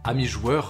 Amis joueurs,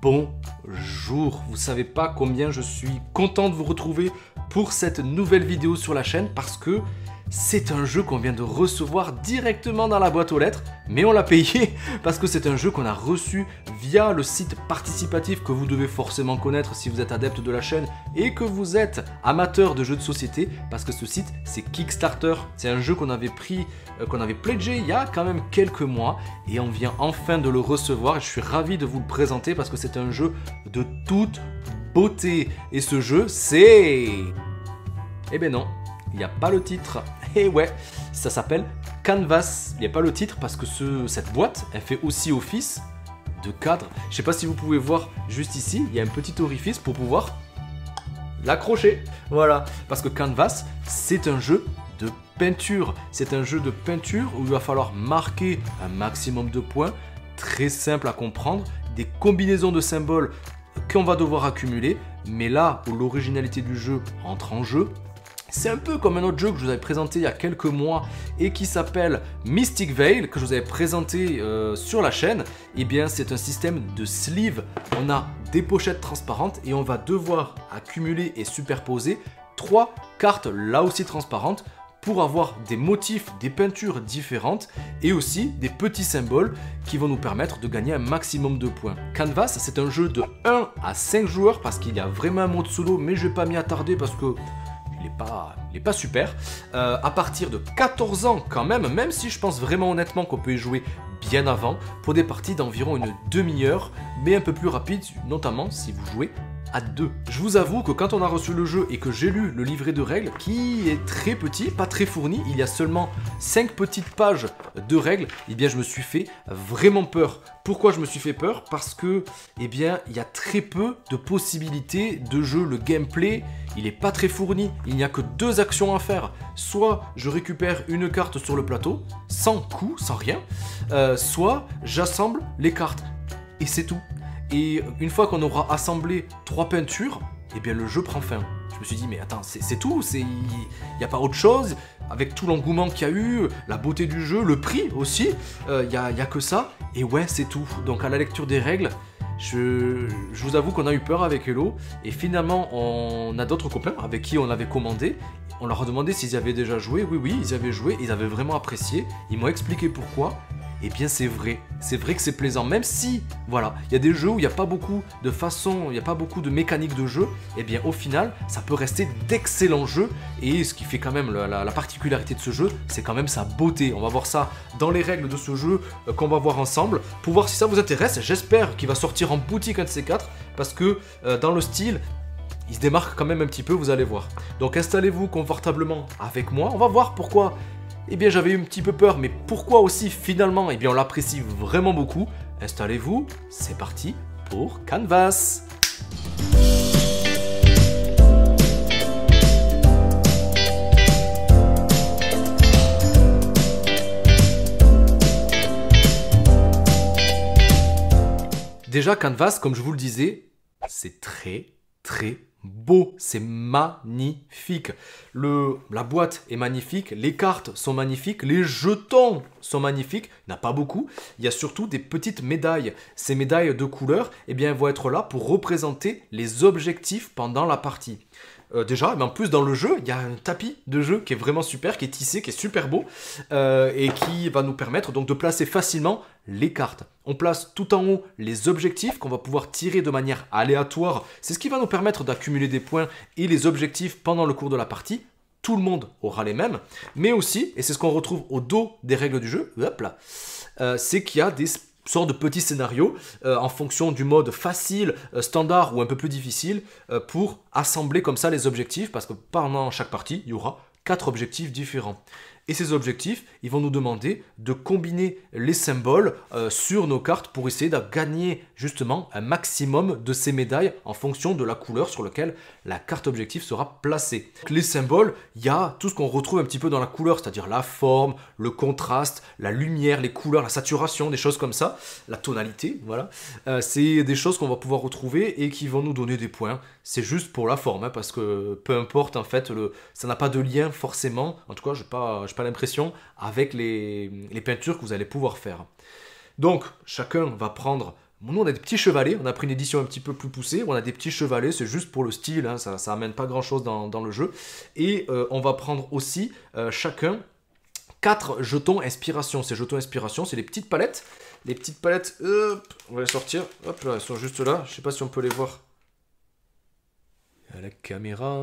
bonjour. Vous savez pas combien je suis content de vous retrouver pour cette nouvelle vidéo sur la chaîne parce que c'est un jeu qu'on vient de recevoir directement dans la boîte aux lettres, mais on l'a payé parce que c'est un jeu qu'on a reçu via le site participatif que vous devez forcément connaître si vous êtes adepte de la chaîne et que vous êtes amateur de jeux de société, parce que ce site c'est Kickstarter. C'est un jeu qu'on avait pledgé il y a quand même quelques mois et on vient enfin de le recevoir et je suis ravi de vous le présenter parce que c'est un jeu de toute beauté. Et ce jeu c'est... Eh ben non, il n'y a pas le titre. Et ouais, ça s'appelle Canvas. Il n'y a pas le titre parce que cette boîte, elle fait aussi office de cadre. Je ne sais pas si vous pouvez voir juste ici, il y a un petit orifice pour pouvoir l'accrocher. Voilà, parce que Canvas, c'est un jeu de peinture. C'est un jeu de peinture où il va falloir marquer un maximum de points, très simple à comprendre, des combinaisons de symboles qu'on va devoir accumuler. Mais là où l'originalité du jeu entre en jeu, c'est un peu comme un autre jeu que je vous avais présenté il y a quelques mois et qui s'appelle Mystic Veil, que je vous avais présenté sur la chaîne. Eh bien, c'est un système de sleeve. On a des pochettes transparentes et on va devoir accumuler et superposer 3 cartes là aussi transparentes pour avoir des motifs, des peintures différentes et aussi des petits symboles qui vont nous permettre de gagner un maximum de points. Canvas, c'est un jeu de 1 à 5 joueurs parce qu'il y a vraiment un mode solo, mais je ne vais pas m'y attarder parce que il est pas super. À partir de 14 ans quand même si je pense vraiment honnêtement qu'on peut y jouer bien avant, pour des parties d'environ une demi-heure, mais un peu plus rapide, notamment si vous jouez à 2. Je vous avoue que quand on a reçu le jeu et que j'ai lu le livret de règles, qui est très petit, pas très fourni, il y a seulement 5 petites pages de règles, eh bien je me suis fait vraiment peur. Pourquoi je me suis fait peur? Parce que, eh bien, il y a très peu de possibilités de jeu. Le gameplay, il n'est pas très fourni. Il n'y a que 2 actions à faire. Soit je récupère une carte sur le plateau, sans coup, sans rien, soit j'assemble les cartes. Et c'est tout. Et une fois qu'on aura assemblé 3 peintures, eh bien le jeu prend fin. Je me suis dit, mais attends, c'est tout, il n'y a pas autre chose. Avec tout l'engouement qu'il y a eu, la beauté du jeu, le prix aussi, il n'y a que ça. Et ouais, c'est tout. Donc à la lecture des règles, je vous avoue qu'on a eu peur avec Hello. Et finalement, on a d'autres copains avec qui on avait commandé. On leur a demandé s'ils y avaient déjà joué. Oui, ils avaient joué, ils avaient vraiment apprécié. Ils m'ont expliqué pourquoi. Eh bien c'est vrai que c'est plaisant, même si, voilà, il y a des jeux où il n'y a pas beaucoup de façons, il n'y a pas beaucoup de mécaniques de jeu, eh bien au final, ça peut rester d'excellents jeux, et ce qui fait quand même la particularité de ce jeu, c'est quand même sa beauté. On va voir ça dans les règles de ce jeu qu'on va voir ensemble, pour voir si ça vous intéresse. J'espère qu'il va sortir en boutique un de ces 4, parce que dans le style, il se démarque quand même un petit peu, vous allez voir. Donc installez-vous confortablement avec moi, on va voir pourquoi. Eh bien j'avais eu un petit peu peur, mais pourquoi aussi finalement, eh bien on l'apprécie vraiment beaucoup. Installez-vous, c'est parti pour Canvas. Déjà Canvas, comme je vous le disais, c'est très beau, c'est magnifique. La boîte est magnifique, les cartes sont magnifiques, les jetons sont magnifiques. Il n'y en a pas beaucoup. Il y a surtout des petites médailles. Ces médailles de couleur, eh bien, elles vont être là pour représenter les objectifs pendant la partie. Déjà, mais en plus dans le jeu, il y a un tapis de jeu qui est vraiment super, qui est tissé, qui est super beau et qui va nous permettre donc de placer facilement les cartes. On place tout en haut les objectifs qu'on va pouvoir tirer de manière aléatoire. C'est ce qui va nous permettre d'accumuler des points et les objectifs pendant le cours de la partie. Tout le monde aura les mêmes, mais aussi, et c'est ce qu'on retrouve au dos des règles du jeu, hop là, c'est qu'il y a des sorte de petits scénarios en fonction du mode facile, standard ou un peu plus difficile pour assembler comme ça les objectifs, parce que pendant chaque partie, il y aura 4 objectifs différents. Et ces objectifs, ils vont nous demander de combiner les symboles sur nos cartes pour essayer de gagner justement un maximum de ces médailles en fonction de la couleur sur laquelle la carte objectif sera placée. Les symboles, il y a tout ce qu'on retrouve un petit peu dans la couleur, c'est-à-dire la forme, le contraste, la lumière, les couleurs, la saturation, des choses comme ça, la tonalité, voilà. C'est des choses qu'on va pouvoir retrouver et qui vont nous donner des points. C'est juste pour la forme, hein, parce que peu importe en fait, ça n'a pas de lien forcément, en tout cas je n'ai pas l'impression, avec les peintures que vous allez pouvoir faire. Donc chacun va prendre Nous, on a des petits chevalets, on a pris une édition un petit peu plus poussée, on a des petits chevalets, c'est juste pour le style, hein, ça amène pas grand-chose dans le jeu. Et on va prendre aussi chacun 4 jetons inspiration. Ces jetons inspiration, c'est les petites palettes. Les petites palettes, hop, on va les sortir. Hop là, elles sont juste là. Je sais pas si on peut les voir à la caméra.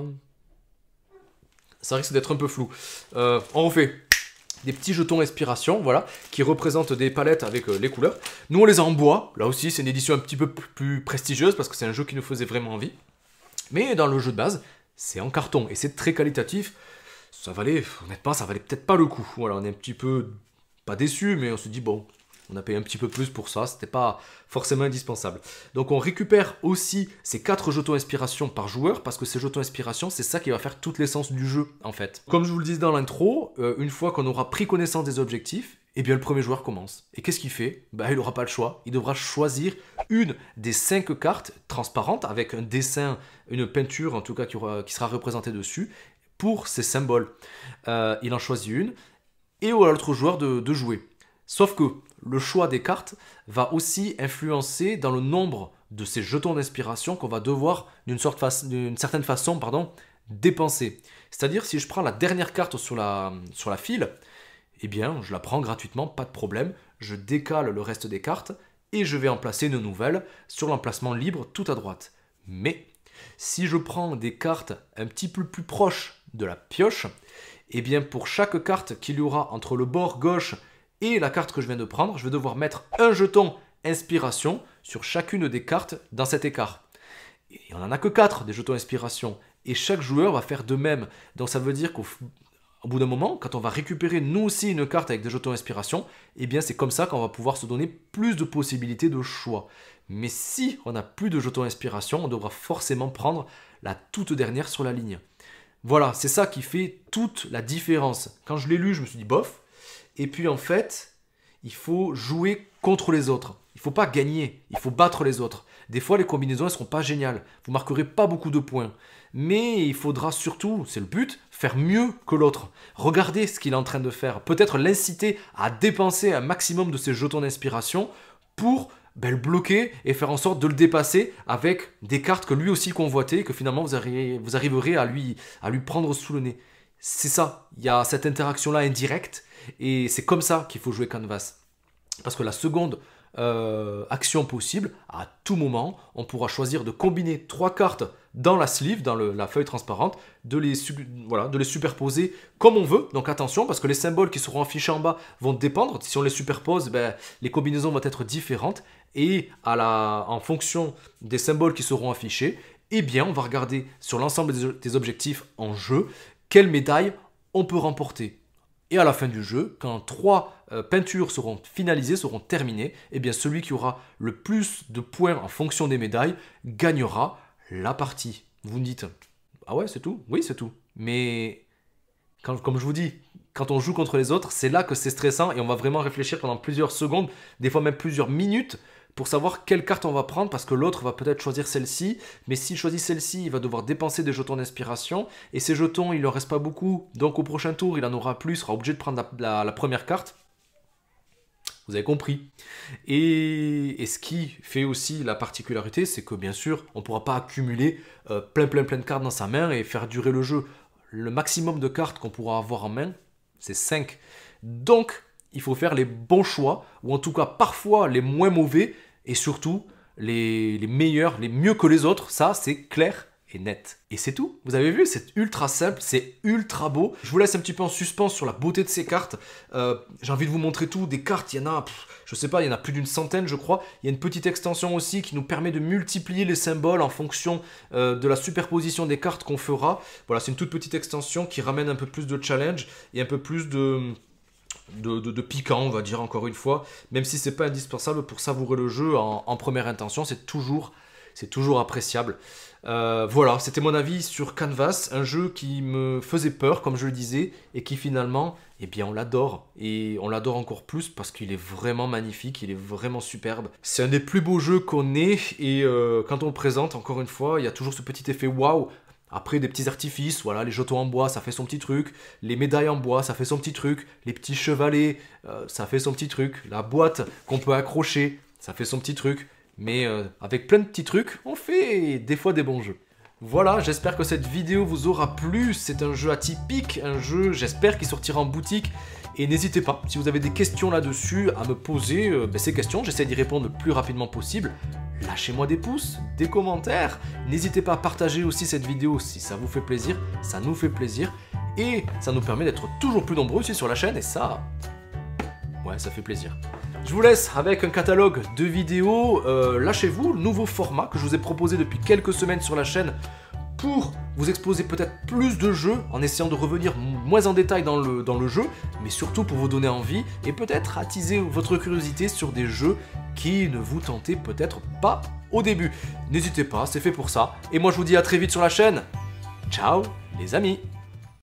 Ça risque d'être un peu flou. On refait des petits jetons inspiration, voilà, qui représentent des palettes avec les couleurs. Nous, on les a en bois. Là aussi, c'est une édition un petit peu plus prestigieuse parce que c'est un jeu qui nous faisait vraiment envie. Mais dans le jeu de base, c'est en carton et c'est très qualitatif. Ça valait, honnêtement, ça valait peut-être pas le coup. Voilà, on est un petit peu, pas déçu, mais on se dit, bon, on a payé un petit peu plus pour ça, c'était pas forcément indispensable. Donc on récupère aussi ces 4 jetons inspiration par joueur, parce que ces jetons inspiration, c'est ça qui va faire toute l'essence du jeu, en fait. Comme je vous le disais dans l'intro, une fois qu'on aura pris connaissance des objectifs, eh bien le premier joueur commence. Et qu'est-ce qu'il fait? Bah, il n'aura pas le choix, il devra choisir une des 5 cartes transparentes, avec un dessin, une peinture en tout cas qui sera représentée dessus, pour ces symboles. Il en choisit une, et à l'autre joueur de jouer. Sauf que le choix des cartes va aussi influencer dans le nombre de ces jetons d'inspiration qu'on va devoir d'une certaine façon dépenser. C'est-à-dire si je prends la dernière carte sur la file, eh bien je la prends gratuitement, pas de problème, je décale le reste des cartes et je vais en placer une nouvelle sur l'emplacement libre tout à droite. Mais si je prends des cartes un petit peu plus proches de la pioche, eh bien pour chaque carte qu'il y aura entre le bord gauche et la carte que je viens de prendre, je vais devoir mettre un jeton inspiration sur chacune des cartes dans cet écart. Et on n'en a que 4 des jetons inspiration. Et chaque joueur va faire de même. Donc ça veut dire qu'au bout d'un moment, quand on va récupérer nous aussi une carte avec des jetons inspiration, eh bien c'est comme ça qu'on va pouvoir se donner plus de possibilités de choix. Mais si on n'a plus de jetons inspiration, on devra forcément prendre la toute dernière sur la ligne. Voilà, c'est ça qui fait toute la différence. Quand je l'ai lu, je me suis dit bof. Et puis en fait, il faut jouer contre les autres. Il ne faut pas gagner, il faut battre les autres. Des fois, les combinaisons ne seront pas géniales. Vous ne marquerez pas beaucoup de points. Mais il faudra surtout, c'est le but, faire mieux que l'autre. Regardez ce qu'il est en train de faire. Peut-être l'inciter à dépenser un maximum de ses jetons d'inspiration pour le bloquer et faire en sorte de le dépasser avec des cartes que lui aussi convoitait et que finalement vous arriverez à lui prendre sous le nez. C'est ça, il y a cette interaction-là indirecte. Et c'est comme ça qu'il faut jouer Canvas. Parce que la seconde action possible, à tout moment, on pourra choisir de combiner 3 cartes dans la sleeve, dans la feuille transparente, de les superposer comme on veut. Donc attention, parce que les symboles qui seront affichés en bas vont dépendre. Si on les superpose, les combinaisons vont être différentes. Et en fonction des symboles qui seront affichés, eh bien, on va regarder sur l'ensemble des objectifs en jeu, quelle médaille on peut remporter. Et à la fin du jeu, quand 3 peintures seront finalisées, seront terminées, eh bien celui qui aura le plus de points en fonction des médailles gagnera la partie. Vous me dites, ah ouais, c'est tout? Oui, c'est tout. Mais, comme je vous dis, quand on joue contre les autres, c'est là que c'est stressant et on va vraiment réfléchir pendant plusieurs secondes, des fois même plusieurs minutes, pour savoir quelle carte on va prendre, parce que l'autre va peut-être choisir celle-ci, mais s'il choisit celle-ci, il va devoir dépenser des jetons d'inspiration, et ces jetons, il ne leur reste pas beaucoup, donc au prochain tour, il en aura plus, il sera obligé de prendre la première carte. Vous avez compris. Et ce qui fait aussi la particularité, c'est que bien sûr, on ne pourra pas accumuler plein de cartes dans sa main et faire durer le jeu. Le maximum de cartes qu'on pourra avoir en main, c'est 5. Donc, il faut faire les bons choix, ou en tout cas parfois les moins mauvais, et surtout les meilleurs, les mieux que les autres. Ça, c'est clair et net. Et c'est tout. Vous avez vu, c'est ultra simple, c'est ultra beau. Je vous laisse un petit peu en suspens sur la beauté de ces cartes. J'ai envie de vous montrer tout. Des cartes, il y en a, je sais pas, il y en a plus d'une centaine, je crois. Il y a une petite extension aussi qui nous permet de multiplier les symboles en fonction de la superposition des cartes qu'on fera. Voilà, c'est une toute petite extension qui ramène un peu plus de challenge et un peu plus de piquant, on va dire encore une fois, même si c'est pas indispensable pour savourer le jeu en première intention, c'est toujours appréciable. Voilà, c'était mon avis sur Canvas, un jeu qui me faisait peur, comme je le disais, et qui finalement, eh bien on l'adore, et on l'adore encore plus parce qu'il est vraiment magnifique, il est vraiment superbe. C'est un des plus beaux jeux qu'on ait, et quand on le présente, encore une fois, il y a toujours ce petit effet waouh. Après, des petits artifices, voilà, les jetons en bois, ça fait son petit truc. Les médailles en bois, ça fait son petit truc. Les petits chevalets, ça fait son petit truc. La boîte qu'on peut accrocher, ça fait son petit truc. mais avec plein de petits trucs, on fait des fois des bons jeux. Voilà, j'espère que cette vidéo vous aura plu. C'est un jeu atypique, un jeu, j'espère, qui sortira en boutique. Et n'hésitez pas, si vous avez des questions là-dessus, à me poser ces questions. J'essaie d'y répondre le plus rapidement possible. Lâchez-moi des pouces, des commentaires. N'hésitez pas à partager aussi cette vidéo si ça vous fait plaisir. Ça nous fait plaisir. Et ça nous permet d'être toujours plus nombreux ici sur la chaîne. Et ça, ouais, ça fait plaisir. Je vous laisse avec un catalogue de vidéos. Lâchez-vous, le nouveau format que je vous ai proposé depuis quelques semaines sur la chaîne pour vous exposer peut-être plus de jeux en essayant de revenir moins en détail dans le jeu, mais surtout pour vous donner envie et peut-être attiser votre curiosité sur des jeux qui ne vous tentaient peut-être pas au début. N'hésitez pas, c'est fait pour ça. Et moi je vous dis à très vite sur la chaîne. Ciao les amis!